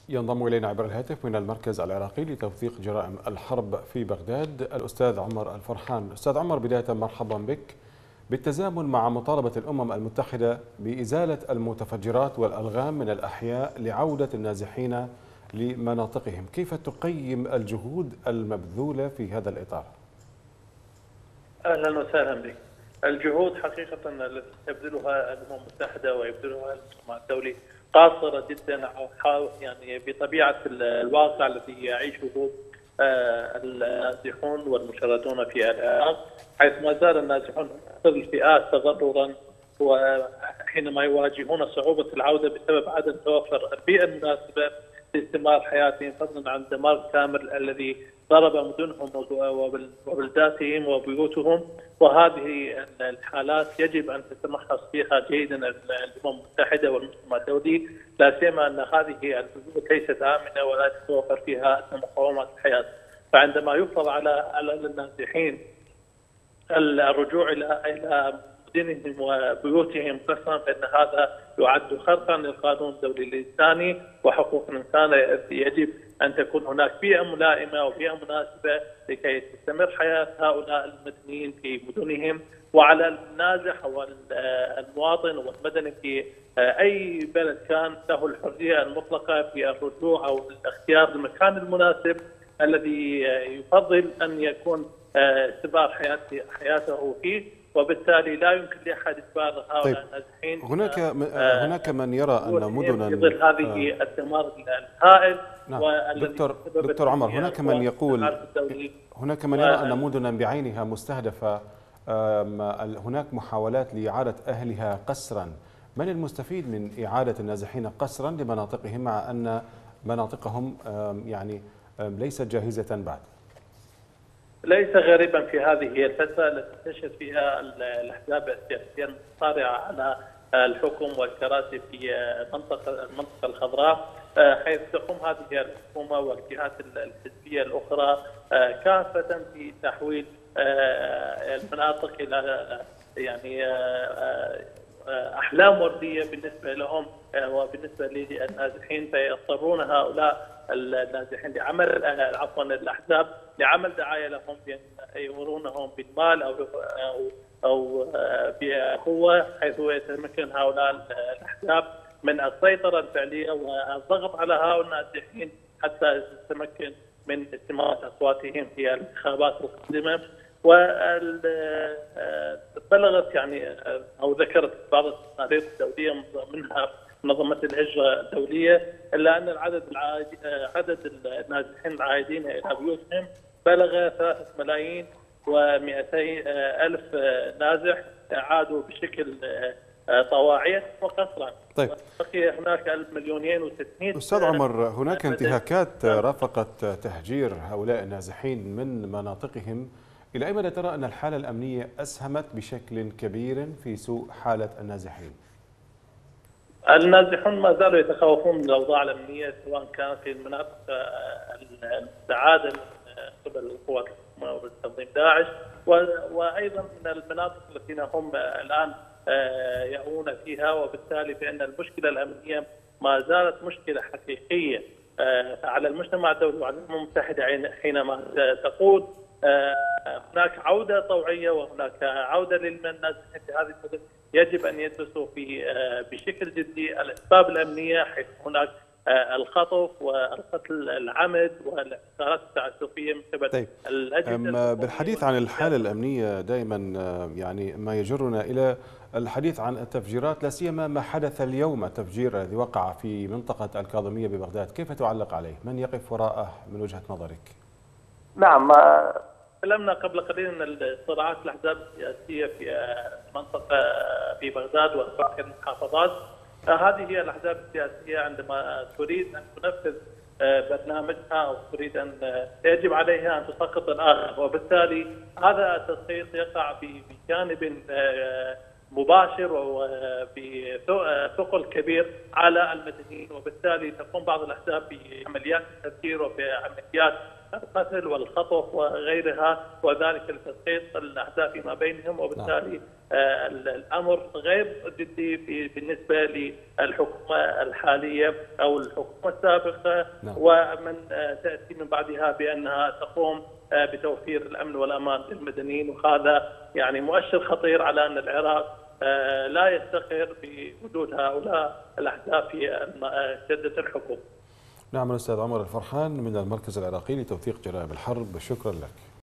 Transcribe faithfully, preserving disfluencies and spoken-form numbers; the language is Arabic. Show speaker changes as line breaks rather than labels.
ينضم إلينا عبر الهاتف من المركز العراقي لتوثيق جرائم الحرب في بغداد الأستاذ عمر الفرحان. أستاذ عمر، بداية مرحبا بك. بالتزامن مع مطالبة الأمم المتحدة بإزالة المتفجرات والألغام من الأحياء لعودة النازحين لمناطقهم، كيف تقيم الجهود المبذولة في هذا الإطار؟
أهلا وسهلا بك. الجهود حقيقة التي تبذلها الأمم المتحدة ويبذلها المجتمع الدولي قاصرة جدا، يعني بطبيعة الواقع الذي يعيشه النازحون والمشردون في العراق، حيث ما زال النازحون أكثر الفئات تضررا، وحينما يواجهون صعوبة العودة بسبب عدم توفر البيئة المناسبة لاستمرار حياتهم، فضلا عن الدمار كامل الذي ضرب مدنهم وبلداتهم وبيوتهم. وهذه الحالات يجب ان تتمحص فيها جيدا الامم المتحده والمجتمع الدولي، لا سيما ان هذه البلدات ليست امنه ولا تتوفر فيها مقومات الحياه. فعندما يفرض على على النازحين الرجوع الى الى مدنهم وبيوتهم قسرا، فان هذا يعد خرقا للقانون الدولي الانساني وحقوق الانسان. يجب ان تكون هناك بيئه ملائمه وبيئه مناسبه لكي تستمر حياه هؤلاء المدنيين في مدنهم. وعلى النازح والمواطن والمدني في اي بلد كان له الحريه المطلقه في الرجوع او اختيار المكان المناسب الذي يفضل ان يكون استمرار حياته حياته فيه، وبالتالي لا يمكن لاحد اجبار هؤلاء
طيب.
النازحين.
هناك هناك من يرى ان مدنا
في ظل هذه الدمار الهائل.
نعم. دكتور دكتور عمر، هناك من يقول هناك من يرى ان مدنا بعينها مستهدفه، هناك محاولات لاعاده اهلها قسرا. من المستفيد من اعاده النازحين قسرا لمناطقهم مع ان مناطقهم يعني ليست جاهزه بعد؟
ليس غريبا في هذه الفترة التي تشهد فيها الأحزاب السياسية المتصارعة على الحكم والكراسي في منطقة المنطقة الخضراء، حيث تقوم هذه الحكومة والجهات الحزبية الأخرى كافة في تحويل المناطق إلى يعني أحلام وردية بالنسبة لهم وبالنسبة للنازحين، فيضطرون هؤلاء النازحين لعمل عفوا الأحزاب لعمل دعاية لهم بأن يغرونهم بالمال أو أو أو بقوة، حيث يتمكن هؤلاء الأحزاب من السيطرة الفعلية والضغط على هؤلاء النازحين حتى تتمكن من استمارة أصواتهم في الانتخابات القادمة. وبلغت يعني أو ذكرت بعض التقارير الدولية منها منظمة الهجرة الدولية إلا أن العدد عدد النازحين العائدين إلى بيوتهم بلغ ثلاثة ملايين ومئتي ألف نازح عادوا بشكل طواعية وقسرا.
طيب.
بقي هناك مليونين وستمائة.
أستاذ عمر، هناك انتهاكات رافقت تهجير هؤلاء النازحين من مناطقهم، إلى أي مدى ترى أن الحالة الأمنية أسهمت بشكل كبير في سوء حالة النازحين؟
النازحون ما زالوا يتخوفون من الاوضاع الامنيه، سواء كان في المناطق المستعاده من قبل القوات الحكومه وتنظيم داعش، وايضا من المناطق التي هم الان يأوون فيها. وبالتالي فان المشكله الامنيه ما زالت مشكله حقيقيه على المجتمع الدولي وعلى الامم المتحده حينما تقول هناك عوده طوعيه وهناك عوده للنازحين في هذه المدن. يجب ان يدرسوا في بشكل جدي الاسباب الامنيه، حيث هناك الخطف والقتل العمد والاعتقالات التعسفيه من قبل
طيب.
الاجهزه.
بالحديث عن الحاله الامنيه دائما يعني ما يجرنا الى الحديث عن التفجيرات، لا سيما ما حدث اليوم، التفجير الذي وقع في منطقه الكاظميه ببغداد، كيف تعلق عليه؟ من يقف وراءه من وجهه نظرك؟
نعم، تكلمنا قبل قليل ان الصراعات الاحزاب السياسيه في منطقه في بغداد وباقي المحافظات، هذه هي الاحزاب السياسيه عندما تريد ان تنفذ برنامجها او تريد ان يجب عليها ان تسقط الاخر، وبالتالي هذا التسقيط يقع بجانب مباشر وبثقل كبير على المدنيين، وبالتالي تقوم بعض الاحزاب بعمليات التفجير وبعمليات القتل والخطف وغيرها، وذلك لتسقيط الاحداث فيما بينهم، وبالتالي آه الامر غير جدي بالنسبه للحكومه الحاليه او الحكومه السابقه،
نعم.
ومن آه تاتي من بعدها بانها تقوم آه بتوفير الامن والامان للمدنيين، وهذا يعني مؤشر خطير على ان العراق آه لا يستقر بوجود هؤلاء الاحزاب في سده الحكم.
نعم، الأستاذ عمر الفرحان من المركز العراقي لتوثيق جرائم الحرب، شكرا لك.